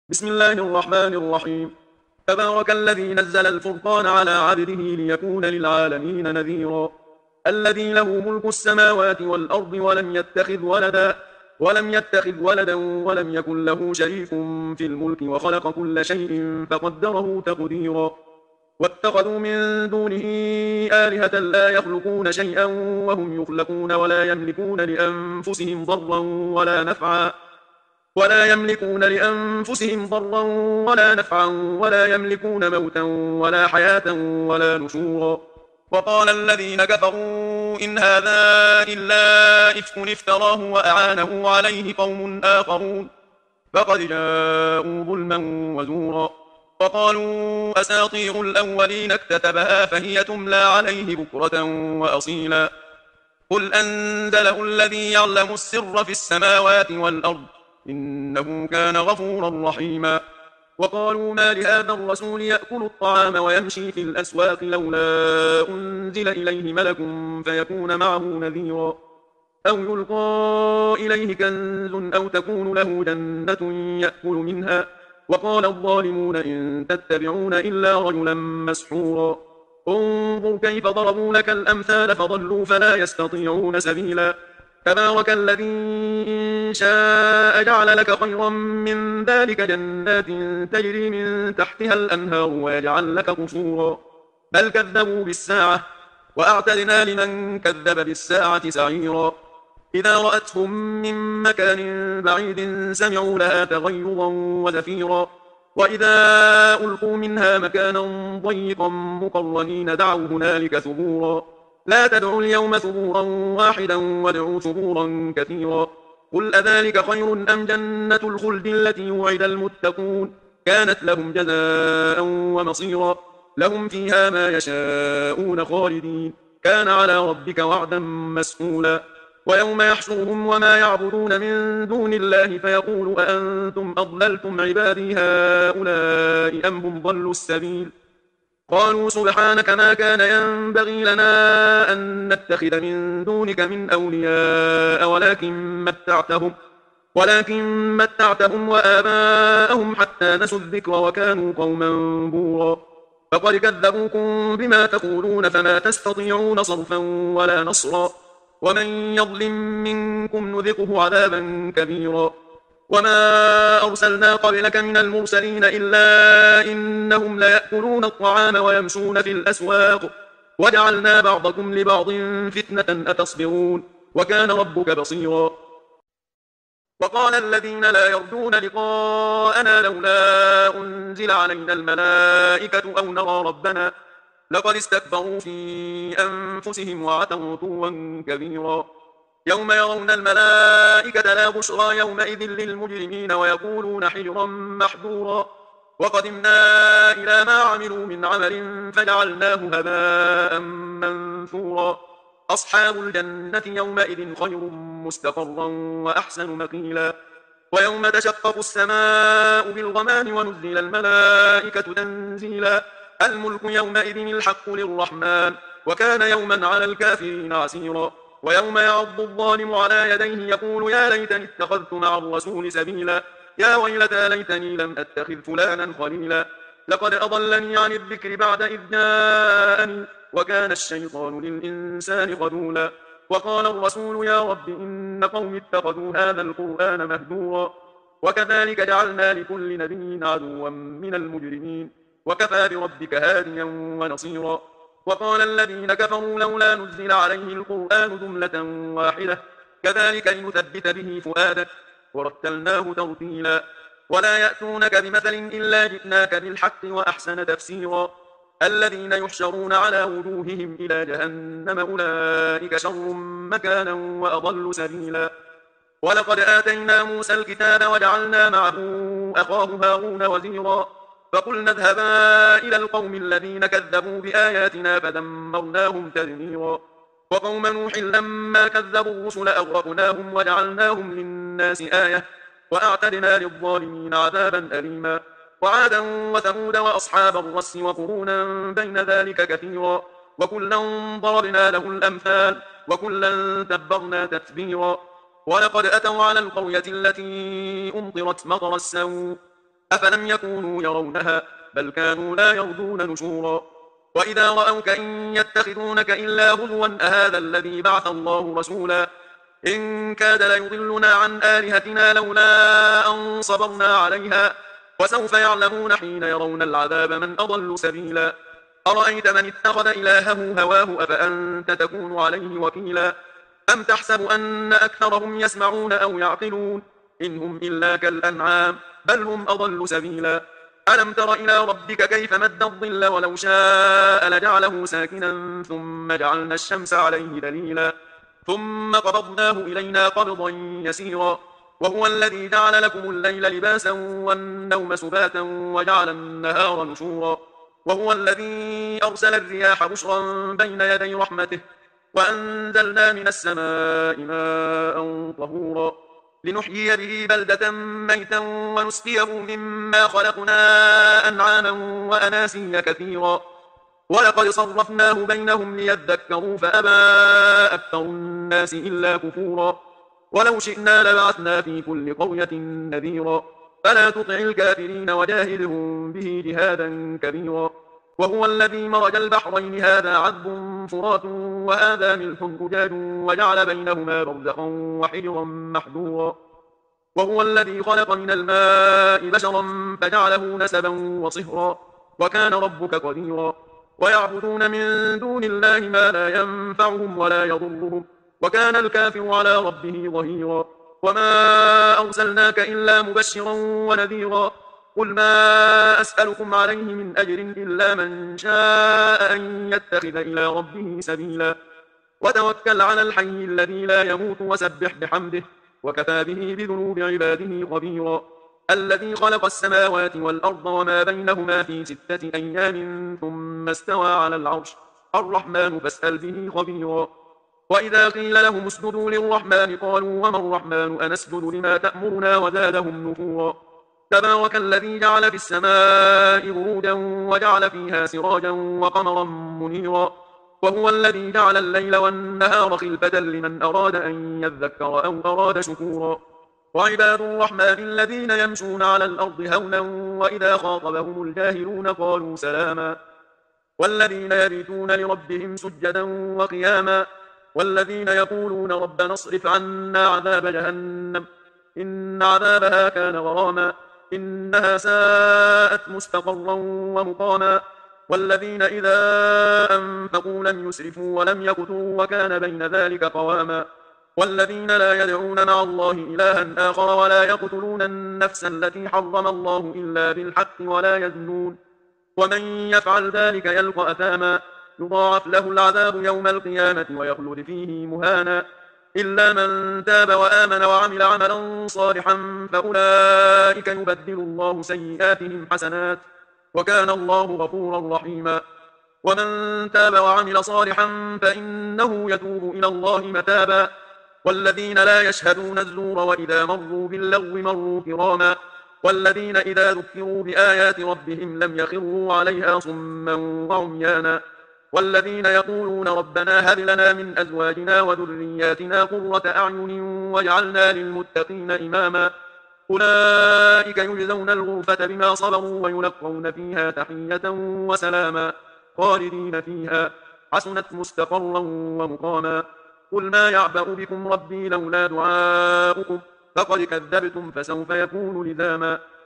بسم الله الرحمن الرحيم. تبارك الذي نزل الفرقان على عبده ليكون للعالمين نذيرا. الذي له ملك السماوات والأرض ولم يتخذ ولدا ولم يكن له شريك في الملك وخلق كل شيء فقدره تقديرا. واتخذوا من دونه آلهة لا يخلقون شيئا وهم يخلقون ولا يملكون لأنفسهم ضرا ولا يملكون موتا ولا حياة ولا نشورا. وقال الذين كفروا إن هذا إلا إفك افتراه وأعانه عليه قوم آخرون فقد جاءوا ظلما وزورا. وقالوا أساطير الأولين اكتتبها فهي تملى عليه بكرة وأصيلا. قل أنزله الذي يعلم السر في السماوات والأرض إنه كان غفورا رحيما. وقالوا ما لهذا الرسول يأكل الطعام ويمشي في الأسواق لولا أنزل إليه ملك فيكون معه نذيرا أو يلقى إليه كنز أو تكون له جنة يأكل منها. وقال الظالمون إن تتبعون إلا رجلا مسحورا. انظر كيف ضربوا لك الأمثال فضلوا فلا يستطيعون سبيلا. تبارك الذي إن شاء جعل لك خيرا من ذلك جنات تجري من تحتها الأنهار ويجعل لك قصورا. بل كذبوا بالساعة وأعتدنا لمن كذب بالساعة سعيرا. إذا رأتهم من مكان بعيد سمعوا لها تغيظا وزفيرا. وإذا ألقوا منها مكانا ضيقا مقرنين دعوا هنالك ثبورا. لا تدعوا اليوم ثبورا واحدا وادعوا ثبورا كثيرا. قل أذلك خير أم جنة الخلد التي وعد المتقون كانت لهم جزاء ومصيرا. لهم فيها ما يشاءون خالدين كان على ربك وعدا مسئولا. ويوم يحشرهم وما يعبدون من دون الله فيقول أأنتم أضللتم عبادي هؤلاء أم هم ضلوا السبيل. قالوا سبحانك ما كان ينبغي لنا أن نتخذ من دونك من أولياء ولكن متعتهم وآباءهم حتى نسوا الذكر وكانوا قوما بورا. فقد كذبوكم بما تقولون فما تستطيعون صرفا ولا نصرا. ومن يظلم منكم نذقه عذابا كبيرا. وما أرسلنا قبلك من المرسلين إلا إنهم ليأكلون الطعام ويمشون في الأسواق وجعلنا بعضكم لبعض فتنة أتصبرون وكان ربك بصيرا. وقال الذين لا يرجون لقاءنا لولا أنزل علينا الملائكة أو نرى ربنا لقد استكبروا في أنفسهم وعتوا عتوا كبيرا. يوم يرون الملائكة لا بشرى يومئذ للمجرمين ويقولون حجرا محجورا. وقدمنا إلى ما عملوا من عمل فجعلناه هباء منثورا. أصحاب الجنة يومئذ خير مستقرا وأحسن مقيلا. ويوم تشقق السماء بالغمام ونزل الملائكة تنزيلا. الملك يومئذ الحق للرحمن وكان يوما على الكافرين عسيرا. ويوم يعض الظالم على يديه يقول يا ليتني اتخذت مع الرسول سبيلا. يا ويلتى ليتني لم أتخذ فلانا خليلا. لقد أضلني عن الذكر بعد إذ جاءني وكان الشيطان للإنسان خذولا. وقال الرسول يا رب إن قوم اتخذوا هذا القرآن مهجورا. وكذلك جعلنا لكل نبي عدوا من المجرمين وكفى بربك هاديا ونصيرا. وقال الذين كفروا لولا نزل عليه القرآن جملة واحدة كذلك لنثبت به فؤادك ورتلناه ترتيلا. ولا يأتونك بمثل إلا جئناك بالحق وأحسن تفسيرا. الذين يحشرون على وجوههم إلى جهنم أولئك شر مكانا وأضل سبيلا. ولقد آتينا موسى الكتاب وجعلنا معه أخاه هارون وزيرا. فقلنا اذهبا إلى القوم الذين كذبوا بآياتنا فدمرناهم تدميرا. وقوم نوح لما كذبوا الرسل أغرقناهم وجعلناهم للناس آية وأعتدنا للظالمين عذابا أليما. وعادا وثمود وأصحاب الرس وقرونا بين ذلك كثيرا. وكلا ضربنا له الأمثال وكلا تبرنا تتبيرا. ولقد أتوا على القرية التي أمطرت مطر السوء أفلم يكونوا يرونها بل كانوا لا يرجون نشورا وإذا رأوك إن يتخذونك إلا هزوا أهذا الذي بعث الله رسولا إن كاد ليضلنا عن آلهتنا لولا أن صبرنا عليها وسوف يعلمون حين يرون العذاب من أضل سبيلا أرأيت من اتخذ إلهه هواه أفأنت تكون عليه وكيلا أم تحسب أن أكثرهم يسمعون أو يعقلون إن هم إلا كالأنعام بل هم أضل سبيلا ألم تر إلى ربك كيف مد الظل ولو شاء لجعله ساكنا ثم جعلنا الشمس عليه دليلا ثم قبضناه إلينا قبضا يسيرا وهو الذي جعل لكم الليل لباسا والنوم سباتا وجعل النهار نشورا وهو الذي أرسل الرياح بشرا بين يدي رحمته وأنزلنا من السماء ماء طهورا لنحيي به بلدة ميتا ونسقيه مما خلقنا أنعاما وأناسيا كثيرا ولقد صرفناه بينهم ليذكروا فأبى أكثر الناس إلا كفورا ولو شئنا لبعثنا في كل قرية نذيرا فلا تطع الكافرين وجاهدهم به جهادا كبيرا وهو الذي مرج البحرين هذا عذب فرات وهذا ملح أجاج وجعل بينهما برزخا وحجرا محجورا وهو الذي خلق من الماء بشرا فجعله نسبا وصهرا وكان ربك قديرا ويعبدون من دون الله ما لا ينفعهم ولا يضرهم وكان الكافر على ربه ظهيرا وما أرسلناك إلا مبشرا ونذيرا قل ما أسألكم عليه من أجر إلا من شاء أن يتخذ إلى ربه سبيلا وتوكل على الحي الذي لا يموت وسبح بحمده وكفى به بذنوب عباده خبيرا الذي خلق السماوات والأرض وما بينهما في 6 أيام ثم استوى على العرش الرحمن فاسأل به خبيرا وإذا قيل لهم اسجدوا للرحمن قالوا وما الرحمن أنسجد لما تأمرنا وزادهم نفورا تبارك الذي جعل في السماء بروجا وجعل فيها سراجا وقمرا منيرا وهو الذي جعل الليل والنهار خلفة لمن أراد أن يذكر أو أراد شكورا وعباد الرحمن الذين يمشون على الأرض هونا وإذا خاطبهم الجاهلون قالوا سلاما والذين يبيتون لربهم سجدا وقياما والذين يقولون ربنا اصرف عنا عذاب جهنم إن عذابها كان غراما إنها ساءت مستقرا ومقاما والذين إذا أنفقوا لم يسرفوا ولم يقتروا وكان بين ذلك قواما والذين لا يدعون مع الله إلها آخر ولا يقتلون النفس التي حرم الله إلا بالحق ولا يزنون ومن يفعل ذلك يلقى أثاما يضاعف له العذاب يوم القيامة ويخلد فيه مهانا إلا من تاب وآمن وعمل عملا صالحا فأولئك يبدل الله سيئاتهم حسنات وكان الله غفورا رحيما ومن تاب وعمل صالحا فإنه يتوب إلى الله متابا والذين لا يشهدون الزور وإذا مروا باللغو مروا كراما والذين إذا ذكروا بآيات ربهم لم يخروا عليها صما وعميانا والذين يقولون ربنا هب لنا من أزواجنا وذرياتنا قرة أعين واجعلنا للمتقين إماما أولئك يجزون الغرفة بما صبروا ويلقون فيها تحية وسلاما خالدين فيها حسنت مستقرا ومقاما قل ما يعبأ بكم ربي لولا دعاؤكم فقد كذبتم فسوف يكون لزاما